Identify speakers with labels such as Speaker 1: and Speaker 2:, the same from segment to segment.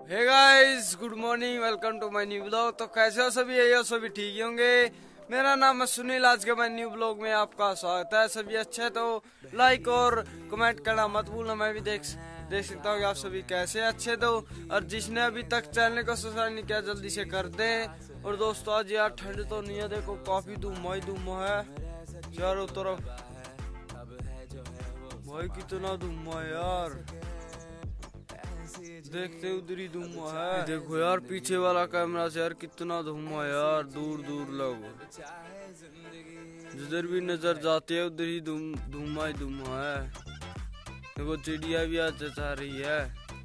Speaker 1: Hey guys, good morning, welcome to my new blog. तो कैसे हो सभी? यही हो सभी ठीक ही होंगे। मेरा नाम है सुनील। आज के मैं न्यू ब्लॉग में आपका स्वागत है। सभी अच्छे तो लाइक और कमेंट करना मत भूलना। मैं भी देख सकता हूँ कि आप सभी कैसे अच्छे तो। और जिसने अभी तक चैनल को सब्सक्राइब नहीं किया जल्दी से कर दे। और दोस्तों आज यार ठंड तो नहीं है, देखो काफी धूम है चारों तरफ। भाई कितना धूम है यार, देखते उधर ही धुआं है। देखो यार पीछे वाला कैमरा से यार कितना धुआं यार, दूर दूर लोग जिधर भी नजर जाते है उधर ही धुआं है। देखो चिड़िया भी आज जा रही है।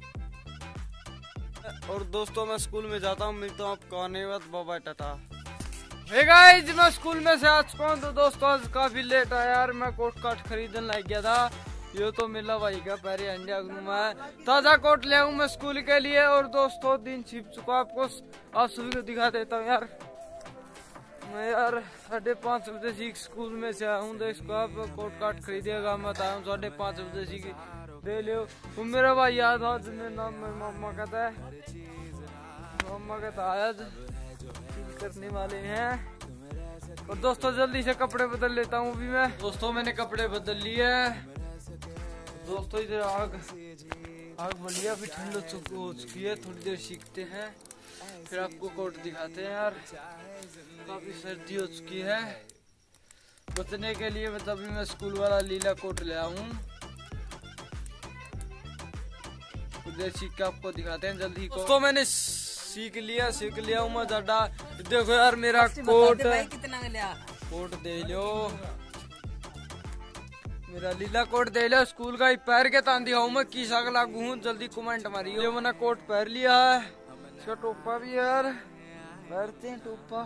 Speaker 1: और दोस्तों मैं स्कूल में जाता हूँ, मिलता हूँ आपको आने के बाद। Bye tata. हे गाइस, मैं स्कूल में से आ चुका हूँ। तो दोस्तों आज काफी लेट आया यार, मैं कोट काट खरीदने लग गया था। ये तो मिला भाई का पैरी अंडा में ताजा कोट ले आऊं मैं स्कूल के लिए। और दोस्तों दिन छिप चुका, आपको आज सुबह को दिखा देता हूँ यार। मैं यार 5:30 बजे से स्कूल में से आया हूँ। तो इसको आप कोट काट खरीदेगा, मैं बताया हूँ 5:30 बजे से दे लो। वो मेरा भाई याद था जिसमें नाम मामा कहता है, मामा कहता आया करने वाले हैं। और दोस्तों जल्दी से कपड़े बदल लेता हूँ अभी मैं। दोस्तों मैंने कपड़े बदल लिए। दोस्तों इधर आग बढ़िया भी ठंड हो चुकी है, थोड़ी देर सीखते हैं फिर आपको कोट दिखाते हैं यार। काफी सर्दी हो चुकी है, बचने के लिए मतलब मैं स्कूल वाला लीला कोट ले आऊं। थोड़ी देर सीख के आपको दिखाते हैं जल्दी। दोस्तों मैंने सीख लिया हूँ मैं ज्यादा। देखो यार मेरा कोट दे लो, मेरा लीला कोट दे लो स्कूल का ही। पैर के तान दिखाऊं मैं किसा का लागू हूँ, जल्दी कमेंट मारियो। ये मैंने कोट पहन लिया है, इसका टोपा भी यार पहनते हैं टोपा।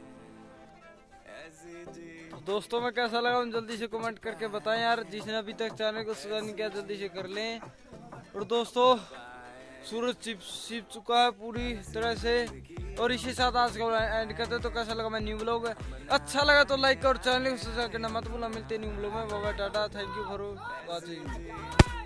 Speaker 1: तो दोस्तों मैं कैसा लगा जल्दी से कमेंट करके बताएं यार। जिसने अभी तक चैनल को सब्सक्राइब नहीं किया जल्दी से कर लें। और दोस्तों सूरज छिप चुका है पूरी तरह से। और इसी साथ आज का एंड करते। तो कैसा लगा मैं न्यू ब्लॉग? अच्छा लगा तो लाइक और चैनल को सब्सक्राइब करना मत भूलना। मिलते न्यू ब्लॉग में। Bye tata, thank you for watching.